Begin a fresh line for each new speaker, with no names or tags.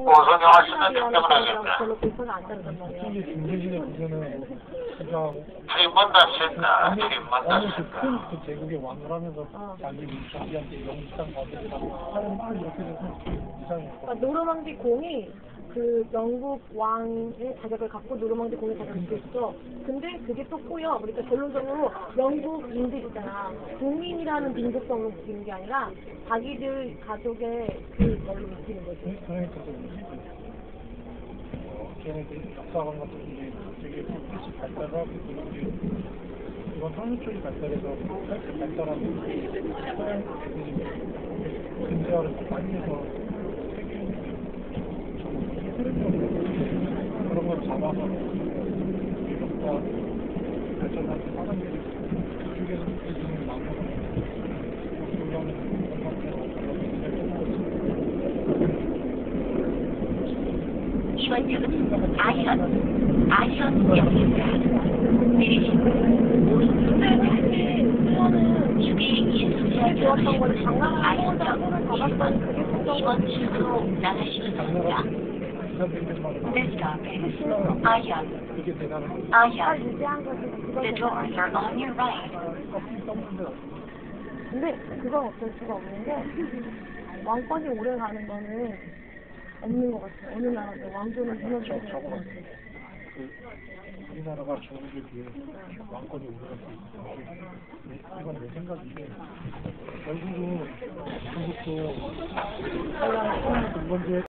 우선영화시는 특별하겠다.
별로 불편이 안 된단 말이야.
이게 중세시대 우선은 진짜
팀문답신다. 팀문답신다.
그 제국의 왕을 하면서 자기 자기한테 영주장 받으려고 하는 말 이렇게 돼서 이상해.
그러니까 노르망디 공이 그 영국 왕의 자격을 갖고 노르망디 공의 자격을 갖고 있어. 근데 그게 또 꼬여. 그러니까 결론적으로 영국인들이잖아. 국민이라는 민족성으로 묶이는 게 아니라 자기들 가족의 그걸로 묶이는 거지.
그러니까 걔네들 역사관 같은 게 되게 불빛이 발달하고 이건 한국 쪽이 발달해서 그렇게 발달하고 서양 근대화를 많이 해서 그런 걸 잡아서 미국과 발전하는 사람들이 그쪽에서 느껴지는 게 많거든요.
이번역은 아현역입니다. 내리시는 오른쪽을 가는 휴게 이수지역에서 아현역 2번 출구로 나가시면 됩니다. This stop is Ayan. The doors are on your right.
근데 그건 어쩔 수가 없는 게 왕권이 오래 가는 거는 없는 것 같아. 어느 나라도 왕조는 무너지게 될 것 같아.
우리나라가 중국에 비해 왕권이 오래 갈 수 있어. 이건 내 생각인데 결국은 중국도 두 번째